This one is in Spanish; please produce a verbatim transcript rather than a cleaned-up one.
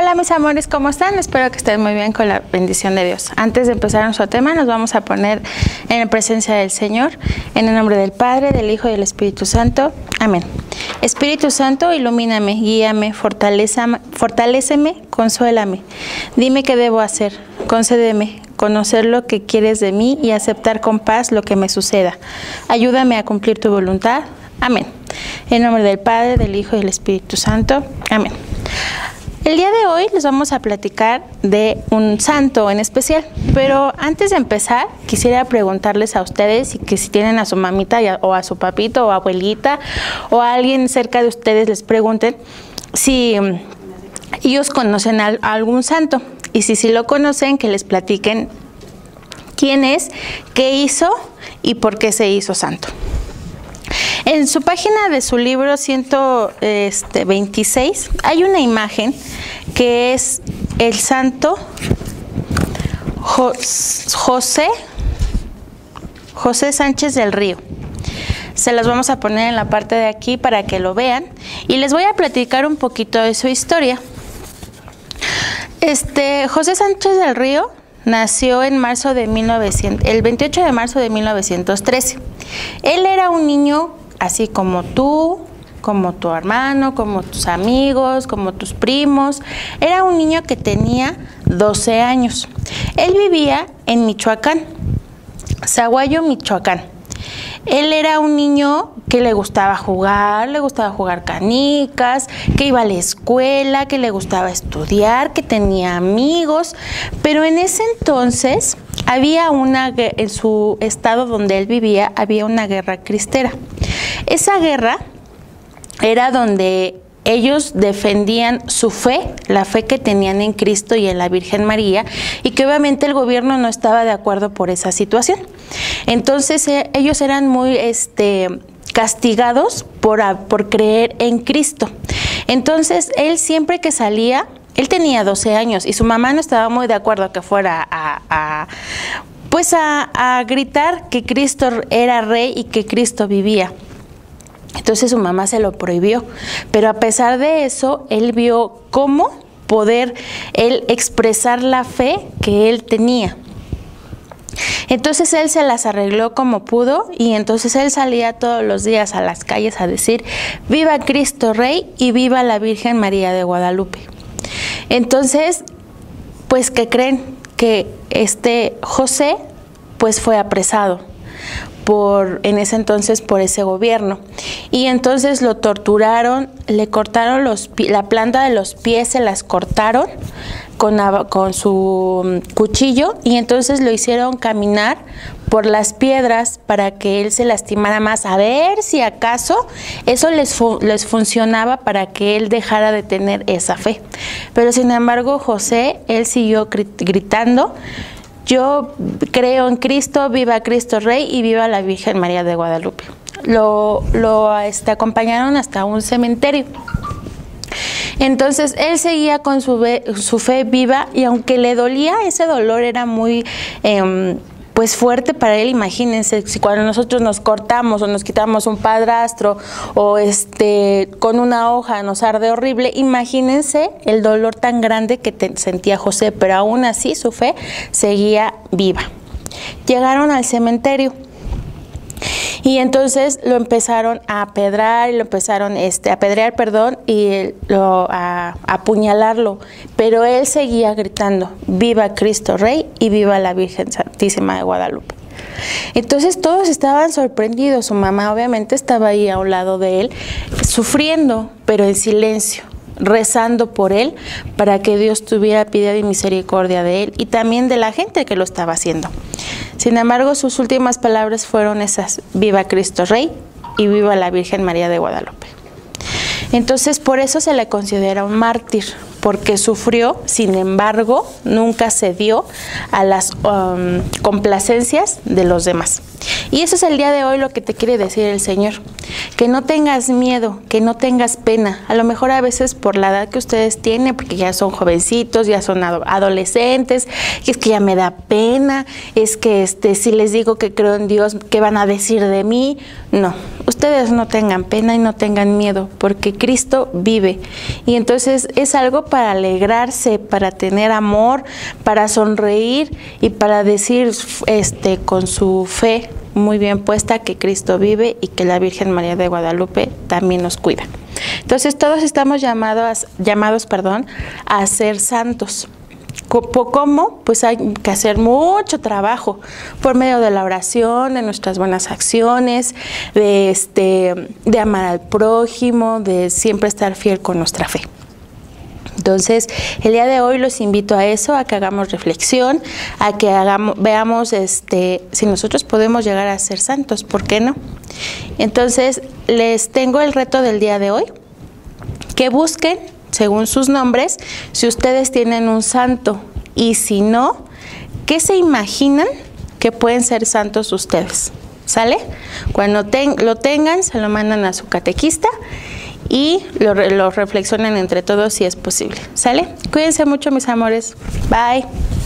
Hola mis amores, ¿cómo están? Espero que estén muy bien con la bendición de Dios. Antes de empezar nuestro tema, nos vamos a poner en la presencia del Señor, en el nombre del Padre, del Hijo y del Espíritu Santo. Amén. Espíritu Santo, ilumíname, guíame, fortalézame, fortaléceme, consuélame. Dime qué debo hacer, concédeme conocer lo que quieres de mí y aceptar con paz lo que me suceda. Ayúdame a cumplir tu voluntad. Amén. En nombre del Padre, del Hijo y del Espíritu Santo. Amén. El día de hoy les vamos a platicar de un santo en especial, pero antes de empezar quisiera preguntarles a ustedes y que si tienen a su mamita o a su papito o abuelita o a alguien cerca de ustedes les pregunten si ellos conocen a algún santo y si sí lo conocen, que les platiquen quién es, qué hizo y por qué se hizo santo. En su página de su libro ciento veintiséis hay una imagen que es el santo José, José Sánchez del Río. Se las vamos a poner en la parte de aquí para que lo vean y les voy a platicar un poquito de su historia. Este José Sánchez del Río nació en marzo de mil novecientos, el veintiocho de marzo de mil novecientos trece. Él era un niño así como tú, como tu hermano, como tus amigos, como tus primos. Era un niño que tenía doce años. Él vivía en Michoacán, Zaguayo, Michoacán. Él era un niño que le gustaba jugar, le gustaba jugar canicas, que iba a la escuela, que le gustaba estudiar, que tenía amigos, pero en ese entonces había una, en su estado donde él vivía, había una guerra cristera. Esa guerra era donde ellos defendían su fe, la fe que tenían en Cristo y en la Virgen María, y que obviamente el gobierno no estaba de acuerdo por esa situación. Entonces eh, ellos eran muy este, castigados por, por creer en Cristo. Entonces él siempre que salía, él tenía doce años y su mamá no estaba muy de acuerdo que fuera a, a pues a, a gritar que Cristo era rey y que Cristo vivía. Entonces su mamá se lo prohibió, pero a pesar de eso, él vio cómo poder él expresar la fe que él tenía. Entonces él se las arregló como pudo y entonces él salía todos los días a las calles a decir viva Cristo Rey y viva la Virgen María de Guadalupe. Entonces, pues ¿qué creen? Que este José pues fue apresado por en ese entonces por ese gobierno y entonces lo torturaron, le cortaron los la planta de los pies, se las cortaron con, con su cuchillo y entonces lo hicieron caminar por las piedras para que él se lastimara más, a ver si acaso eso les, fu les funcionaba para que él dejara de tener esa fe. Pero sin embargo José, él siguió gritando: yo creo en Cristo, viva Cristo Rey y viva la Virgen María de Guadalupe. Lo, lo este, acompañaron hasta un cementerio. Entonces él seguía con su, su fe viva y aunque le dolía, ese dolor era muy eh, pues fuerte para él. Imagínense, si cuando nosotros nos cortamos o nos quitamos un padrastro o este con una hoja nos arde horrible, imagínense el dolor tan grande que te, sentía José, pero aún así su fe seguía viva. Llegaron al cementerio y entonces lo empezaron a apedrear, lo empezaron este, a apedrear, perdón, y lo, a, a apuñalarlo, pero él seguía gritando, viva Cristo Rey y viva la Virgen Santísima de Guadalupe. Entonces todos estaban sorprendidos, su mamá obviamente estaba ahí a un lado de él, sufriendo, pero en silencio, rezando por él, para que Dios tuviera piedad y misericordia de él y también de la gente que lo estaba haciendo. Sin embargo, sus últimas palabras fueron esas: viva Cristo Rey y viva la Virgen María de Guadalupe. Entonces, por eso se le considera un mártir, porque sufrió, sin embargo, nunca cedió a las um, complacencias de los demás. Y eso es el día de hoy lo que te quiere decir el Señor, que no tengas miedo, que no tengas pena, a lo mejor a veces por la edad que ustedes tienen, porque ya son jovencitos, ya son adolescentes, y es que ya me da pena, es que este, si les digo que creo en Dios, ¿qué van a decir de mí? No, ustedes no tengan pena y no tengan miedo, porque Cristo vive, y entonces es algo para alegrarse, para tener amor, para sonreír y para decir este, con su fe muy bien puesta que Cristo vive y que la Virgen María de Guadalupe también nos cuida. Entonces todos estamos llamados, llamados perdón, a ser santos. ¿Cómo? Pues hay que hacer mucho trabajo por medio de la oración, de nuestras buenas acciones, de, este, de amar al prójimo, de siempre estar fiel con nuestra fe. Entonces, el día de hoy los invito a eso, a que hagamos reflexión, a que hagamos, veamos este, si nosotros podemos llegar a ser santos, ¿por qué no? Entonces, les tengo el reto del día de hoy, que busquen, según sus nombres, si ustedes tienen un santo, y si no, ¿qué se imaginan que pueden ser santos ustedes? ¿Sale? Cuando ten, lo tengan, se lo mandan a su catequista, y lo, lo reflexionan entre todos si es posible. ¿Sale? Cuídense mucho, mis amores. Bye.